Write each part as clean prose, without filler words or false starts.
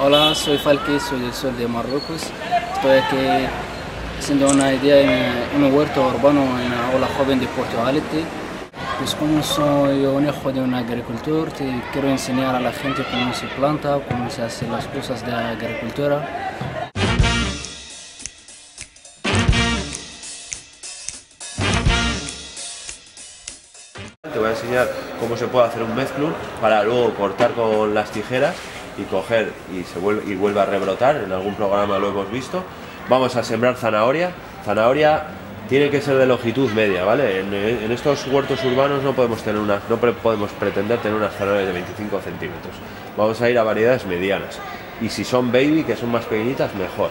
Hola, soy Falque, soy del sur de Marruecos. Estoy aquí haciendo una idea en un huerto urbano en una aula joven de Portugalete. Pues como soy un hijo de un agricultor, te quiero enseñar a la gente cómo se planta, cómo se hacen las cosas de la agricultura. Te voy a enseñar cómo se puede hacer un mezclun para luego cortar con las tijeras y coger y vuelve a rebrotar. En algún programa lo hemos visto. Vamos a sembrar zanahoria. Zanahoria tiene que ser de longitud media, ¿vale? En estos huertos urbanos no podemos pretender tener unas zanahorias de 25 centímetros. Vamos a ir a variedades medianas. Y si son baby, que son más pequeñitas, mejor.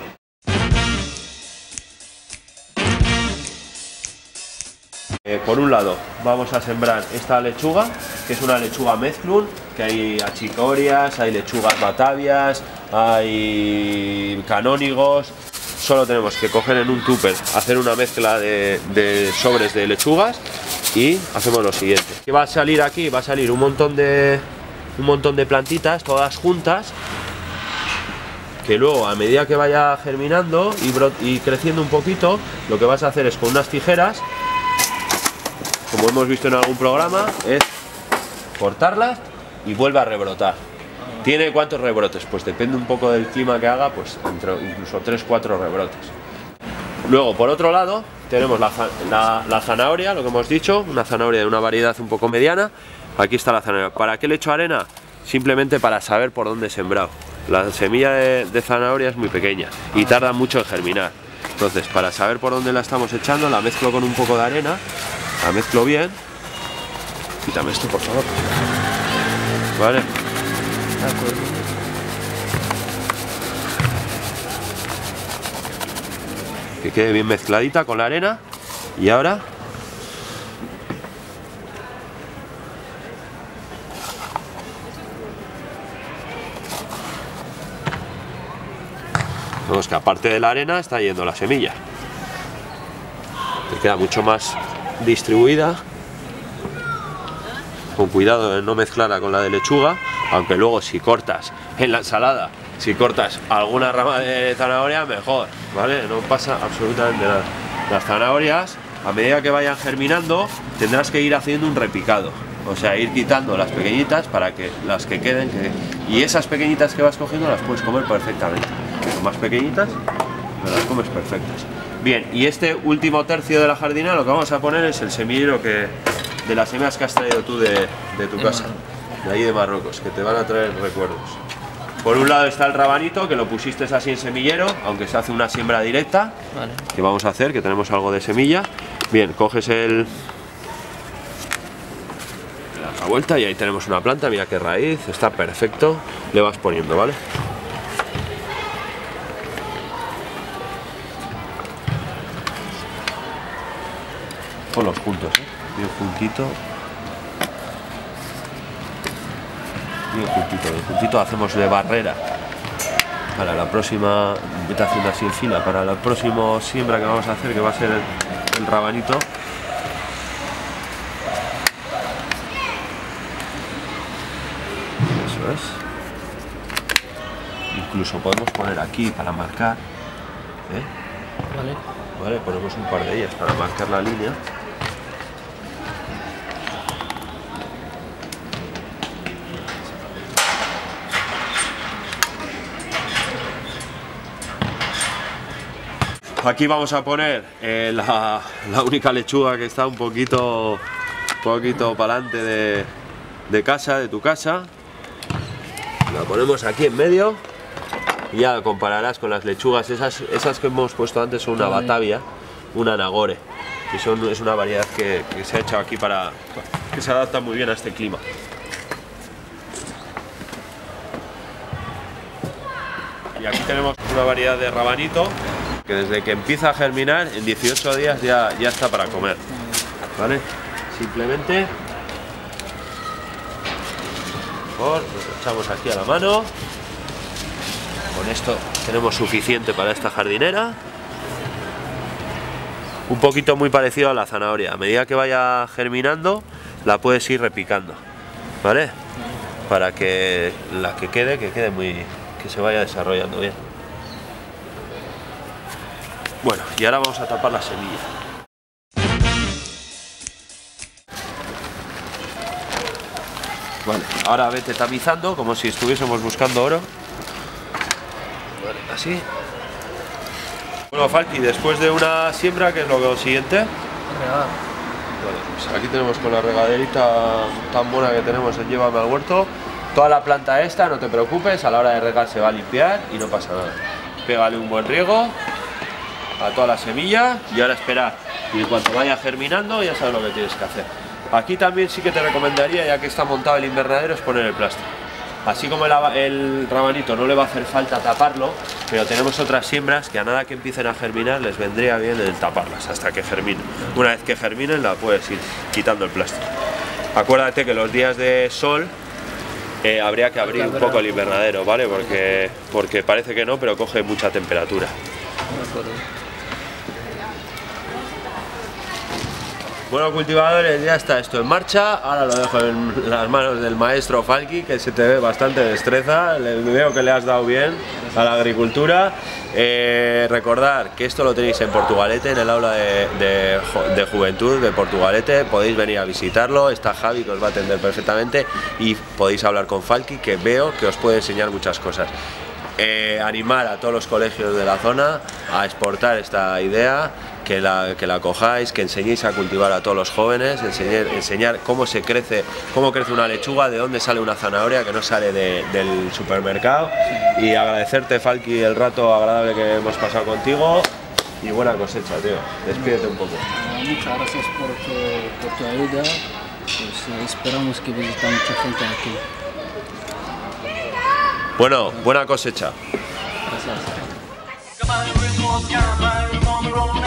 Por un lado vamos a sembrar esta lechuga, que es una lechuga mezclun, que hay achicorias, hay lechugas batavias, hay canónigos. Solo tenemos que coger en un tupper, hacer una mezcla de sobres de lechugas y hacemos lo siguiente. ¿Qué va a salir aquí? Va a salir un montón de plantitas todas juntas, que luego a medida que vaya germinando y creciendo un poquito, lo que vas a hacer es con unas tijeras, como hemos visto en algún programa, es cortarlas y vuelve a rebrotar. ¿Tiene cuántos rebrotes? Pues depende un poco del clima que haga, pues incluso 3-4 rebrotes. Luego, por otro lado, tenemos la zanahoria, lo que hemos dicho, una zanahoria de una variedad un poco mediana. Aquí está la zanahoria. ¿Para qué le echo arena? Simplemente para saber por dónde he sembrado. La semilla de zanahoria es muy pequeña y tarda mucho en germinar. Entonces, para saber por dónde la estamos echando, la mezclo con un poco de arena. La mezclo bien. Quítame esto, por favor. Vale. De acuerdo. Que quede bien mezcladita con la arena. Y ahora vemos que aparte de la arena está yendo la semilla. Que queda mucho más distribuida, con cuidado de no mezclarla con la de lechuga, aunque luego si cortas en la ensalada, si cortas alguna rama de zanahoria, mejor, ¿vale? No pasa absolutamente nada. Las zanahorias, a medida que vayan germinando, tendrás que ir haciendo un repicado, o sea, ir quitando las pequeñitas para que las que queden, y esas pequeñitas que vas cogiendo las puedes comer perfectamente. Son más pequeñitas, las comes perfectas. Bien, y este último tercio de la jardina lo que vamos a poner es el semillero de las semillas que has traído tú de tu casa, de ahí de Marruecos, que te van a traer recuerdos. Por un lado está el rabanito, que lo pusiste así en semillero, aunque se hace una siembra directa, vale. Que vamos a hacer, que tenemos algo de semilla. Bien, coges le das la vuelta y ahí tenemos una planta, mira qué raíz, está perfecto, le vas poniendo, ¿vale? Ponlos juntos, bien juntito. Bien juntito, hacemos de barrera para la próxima, vete haciendo así en fila, para la próxima siembra que vamos a hacer, que va a ser el rabanito. Eso es. Incluso podemos poner aquí para marcar, Vale, ponemos un par de ellas para marcar la línea. Aquí vamos a poner la única lechuga que está un poquito para adelante de tu casa. La ponemos aquí en medio y ya la compararás con las lechugas. Esas que hemos puesto antes son una batavia, una nagore, que es una variedad que se ha hecho aquí que se adapta muy bien a este clima. Y aquí tenemos una variedad de rabanito que desde que empieza a germinar en 18 días ya está para comer, ¿vale? Simplemente nos echamos aquí a la mano. Con esto tenemos suficiente para esta jardinera. Un poquito muy parecido a la zanahoria. A medida que vaya germinando la puedes ir repicando, ¿vale? Para que la que quede muy que se vaya desarrollando bien. Bueno, y ahora vamos a tapar la semilla. Vale, ahora vete tamizando como si estuviésemos buscando oro. Vale, así. Bueno, Falki, después de una siembra, ¿qué es lo siguiente? Regar. Vale, pues aquí tenemos con la regaderita tan buena que tenemos en Llévame al Huerto. Toda la planta esta, no te preocupes, a la hora de regar se va a limpiar y no pasa nada. Pégale un buen riego a toda la semilla y ahora esperar. Y en cuanto vaya germinando ya sabes lo que tienes que hacer. Aquí también sí que te recomendaría, ya que está montado el invernadero, es poner el plástico. Así como el rabanito no le va a hacer falta taparlo, pero tenemos otras siembras que a nada que empiecen a germinar les vendría bien el taparlas hasta que germinen. Una vez que germinen la puedes ir quitando el plástico. Acuérdate que los días de sol habría que abrir un poco el invernadero, ¿vale? Porque parece que no, pero coge mucha temperatura. Bueno, cultivadores, ya está esto en marcha. Ahora lo dejo en las manos del maestro Falki, que se te ve bastante destreza. Veo que le has dado bien a la agricultura. Recordar que esto lo tenéis en Portugalete, en el aula de juventud de Portugalete. Podéis venir a visitarlo. Está Javi, que os va a atender perfectamente, y podéis hablar con Falki, que veo que os puede enseñar muchas cosas. Animar a todos los colegios de la zona a exportar esta idea, que la cojáis, que enseñéis a cultivar a todos los jóvenes, enseñar cómo crece una lechuga, de dónde sale una zanahoria que no sale del supermercado. Y agradecerte, Falki, el rato agradable que hemos pasado contigo y buena cosecha, tío. Despídete un poco. Muchas gracias por tu ayuda. Pues, esperamos que visite mucha gente aquí. Bueno, buena cosecha. Gracias.